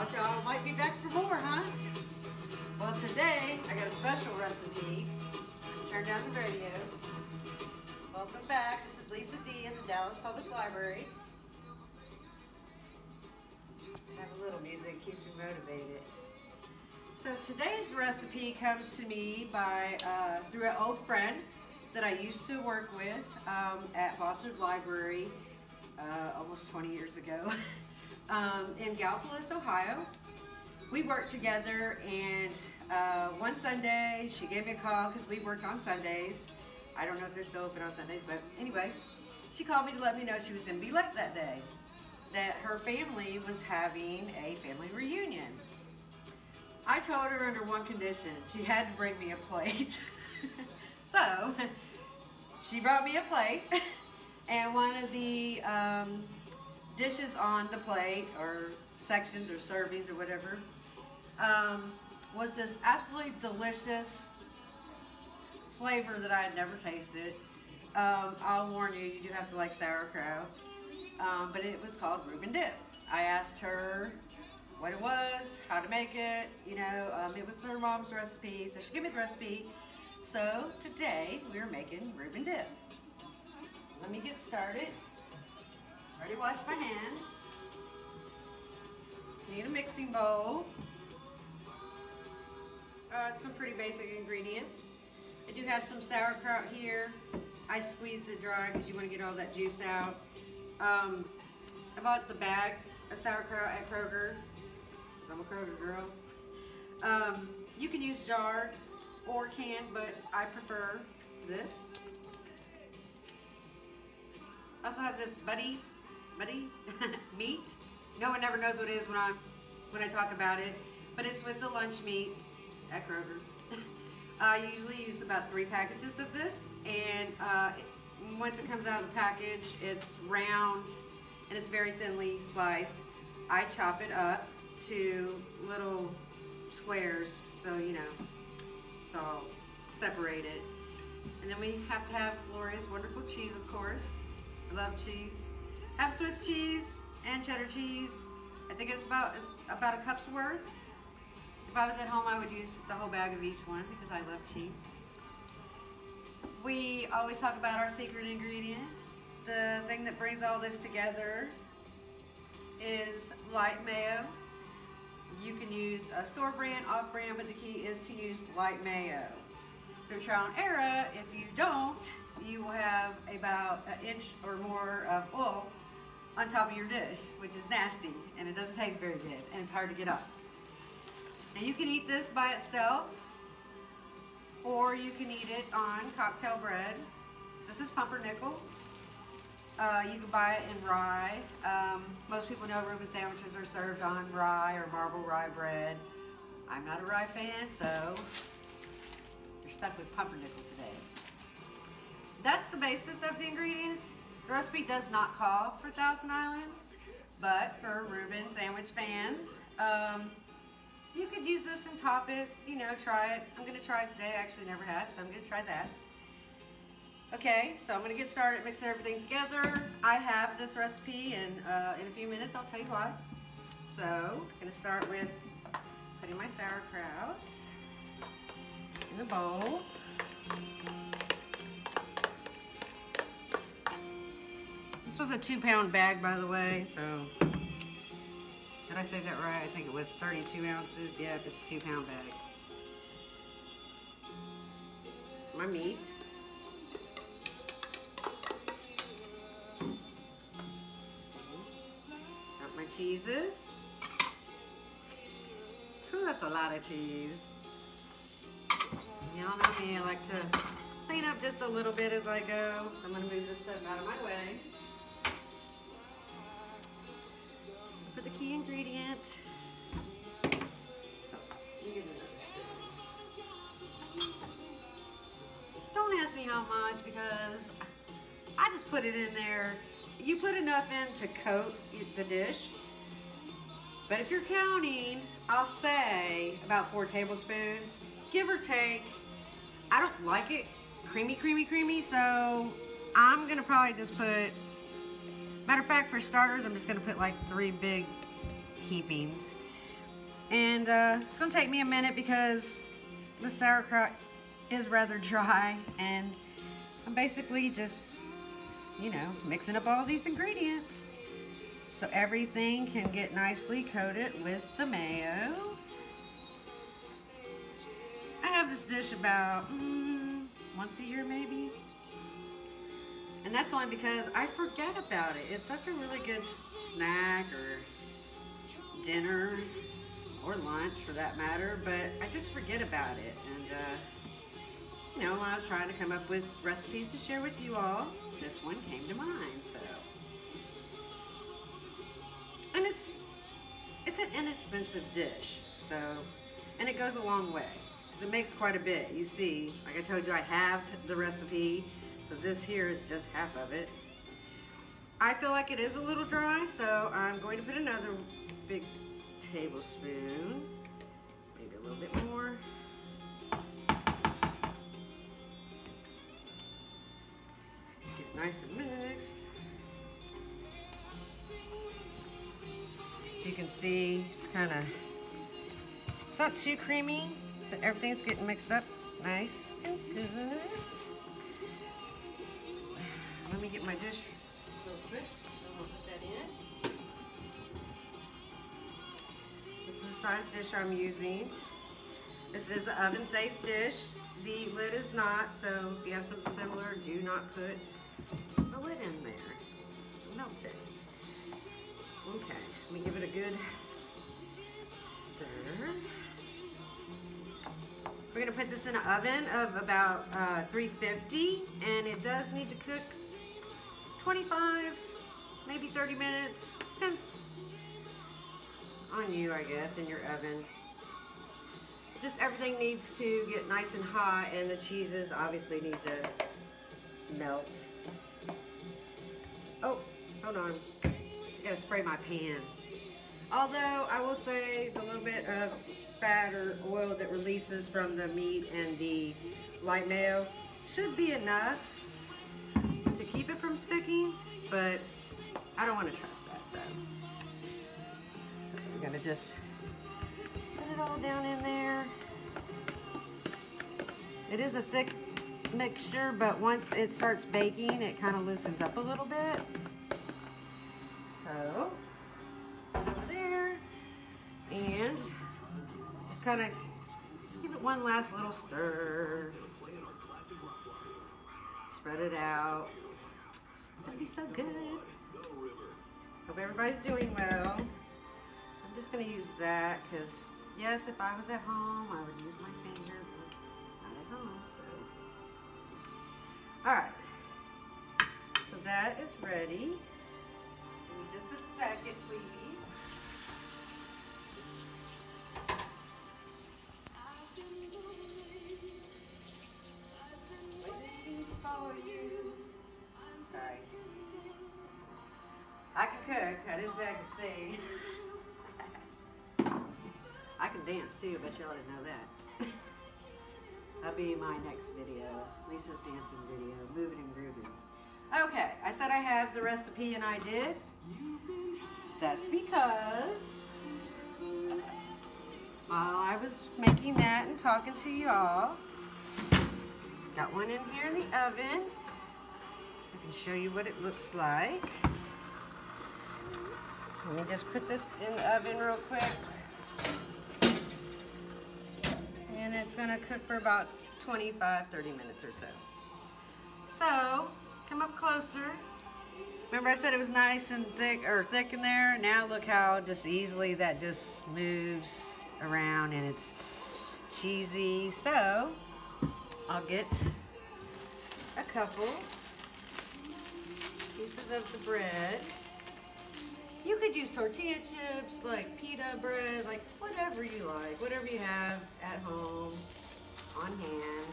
Thought y'all might be back for more, huh? Well, today I got a special recipe. Turn down the radio. Welcome back. This is Lisa D in the Dallas Public Library. Have a little music, keeps me motivated. So today's recipe comes to me by through an old friend that I used to work with at Foster's Library almost 20 years ago in Gallipolis, Ohio. We worked together, and one Sunday she gave me a call because we worked on Sundays. I don't know if they're still open on Sundays, but anyway, she called me to let me know she was going to be late that day, that her family was having a family reunion. I told her under one condition: she had to bring me a plate. So she brought me a plate, and one of the dishes on the plate, or sections or servings or whatever, was this absolutely delicious flavor that I had never tasted. I'll warn you, you do have to like sauerkraut, but it was called Ruben dip. I asked her what it was, how to make it, you know, it was her mom's recipe, so she gave me the recipe. So today we're making Ruben dip. Let me get started. Already washed my hands. Need a mixing bowl. Some pretty basic ingredients. I do have some sauerkraut here. I squeezed it dry because you want to get all that juice out. I bought the bag of sauerkraut at Kroger. I'm a Kroger girl. You can use jar or canned, but I prefer this. I also have this buddy meat. No one ever knows what it is when I talk about it, but it's with the lunch meat at Kroger. I usually use about 3 packages of this, and once it comes out of the package, it's round and it's very thinly sliced. I chop it up to little squares, so you know it's all separated. And then we have to have glorious, wonderful cheese, of course. I love cheese. I have Swiss cheese and cheddar cheese. I think it's about a cup's worth. If I was at home, I would use the whole bag of each one because I love cheese. We always talk about our secret ingredient. The thing that brings all this together is light mayo. You can use a store brand, off brand, but the key is to use light mayo. Through trial and error, if you don't, you will have about an inch or more of oil on top of your dish, which is nasty, and it doesn't taste very good, and it's hard to get off. Now you can eat this by itself, or you can eat it on cocktail bread. This is pumpernickel. You can buy it in rye. Most people know Ruben sandwiches are served on rye or marble rye bread. I'm not a rye fan, so you're stuck with pumpernickel today. That's the basis of the ingredients. The recipe does not call for Thousand Islands, but for Ruben sandwich fans, you could use this and top it, you know, try it. I'm gonna try it today. I actually never have, so I'm gonna try that. Okay, so I'm gonna get started mixing everything together. I have this recipe, and in a few minutes I'll tell you why. So I'm gonna start with putting my sauerkraut in the bowl. This was a 2-pound bag, by the way, so did I say that right? I think it was 32 ounces. Yep, it's a 2-pound bag. My meat. Got my cheeses. Ooh, that's a lot of cheese. Y'all know me, I like to clean up just a little bit as I go, so I'm gonna move this stuff out of my way. For the key ingredient, don't ask me how much because I just put it in there. You put enough in to coat the dish, but if you're counting, I'll say about 4 tablespoons, give or take. I don't like it creamy, so I'm gonna probably just put, matter of fact, for starters, I'm just gonna put like 3 big heapings. And it's gonna take me a minute because the sauerkraut is rather dry, and I'm basically just, you know, mixing up all these ingredients so everything can get nicely coated with the mayo. I have this dish about once a year maybe. And that's only because I forget about it. It's such a really good snack or dinner or lunch for that matter, but I just forget about it. And you know, when I was trying to come up with recipes to share with you all, this one came to mind. So, and it's an inexpensive dish, so, and it goes a long way. It makes quite a bit. You see, like I told you, I halved the recipe, so this here is just half of it. I feel like it is a little dry, so I'm going to put another big tablespoon, maybe a little bit more. Get it nice and mixed. You can see it's it's not too creamy, but everything's getting mixed up nice and good. Let me get my dish real quick. I'm gonna put that in. This is the size dish I'm using. This is an oven safe dish. The lid is not, so if you have something similar, do not put the lid in there. Melt it. Okay, let me give it a good stir. We're gonna put this in an oven of about 350, and it does need to cook 25, maybe 30 minutes. Depends on you, I guess, in your oven. Just everything needs to get nice and hot, and the cheeses obviously need to melt. Oh, hold on. I gotta spray my pan. Although I will say the little bit of fat or oil that releases from the meat and the light mayo should be enough to keep it from sticking, but I don't want to trust that, so I'm gonna just put it all down in there. It is a thick mixture, but once it starts baking, it kind of loosens up a little bit. So, over there, and just kind of give it one last little stir. Spread it out. That'd be so good. Hope everybody's doing well. I'm just going to use that because, yes, if I was at home, I would use my finger, but not at home, so. Alright. So that is ready. Give me just a second, please. Sorry. I can cook. I didn't say I could sing. I can dance too, but y'all didn't know that. That'll be my next video. Lisa's dancing video, moving and grooving. Okay, I said I have the recipe and I did. That's because while I was making that and talking to you all, got one in here in the oven. I can show you what it looks like. Let me just put this in the oven real quick. And it's gonna cook for about 25, 30 minutes or so. So, come up closer. Remember I said it was nice and thick in there? Now look how just easily that just moves around and it's cheesy. So, I'll get a couple pieces of the bread. You could use tortilla chips, like pita bread, like whatever you like, whatever you have at home, on hand.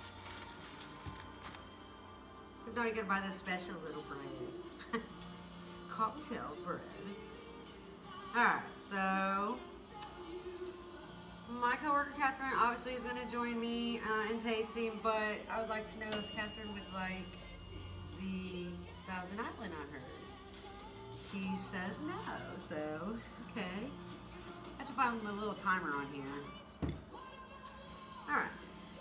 But now you gotta buy this special little bread. Cocktail bread. Alright, so my coworker Catherine obviously is going to join me in tasting, but I would like to know if Catherine would like the Thousand Island on hers. She says no, so okay. I have to put the little timer on here. All right.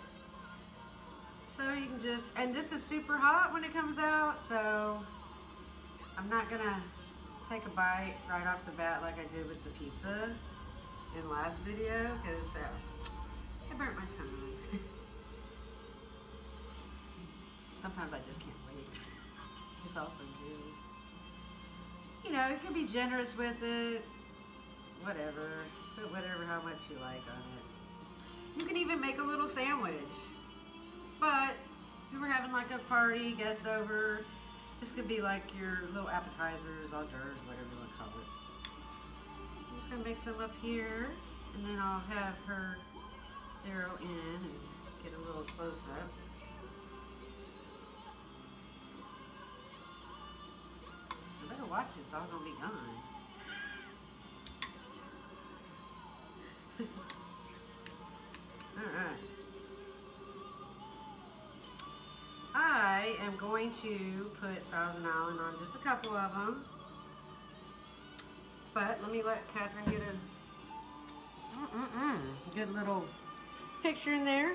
So you can just, and this is super hot when it comes out, so I'm not gonna take a bite right off the bat like I did with the pizza in the last video, because it burnt my tongue. Sometimes I just can't wait. It's also good. You know, you can be generous with it, whatever, put whatever, how much you like on it. You can even make a little sandwich. But if you were having like a party, guest over, this could be like your little appetizers, hors d'oeuvres, whatever you want to call it. I'm just gonna mix them up here, and then I'll have her zero in and get a little close up. I better watch it, it's all gonna be gone. All right. I am going to put Thousand Island on just a couple of them, but let me let Catherine get a good little picture in there,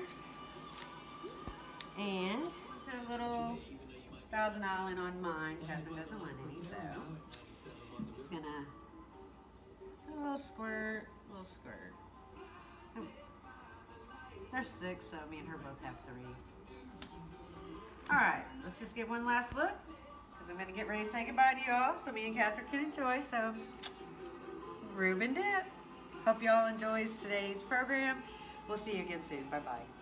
and put a little Thousand Island on mine. Catherine doesn't want any, so I'm just gonna put a little squirt, There's 6, so me and her both have 3. All right, let's just give one last look, because I'm gonna get ready to say goodbye to y'all so me and Catherine can enjoy. So, Ruben dip. Hope y'all enjoys today's program. We'll see you again soon. Bye-bye.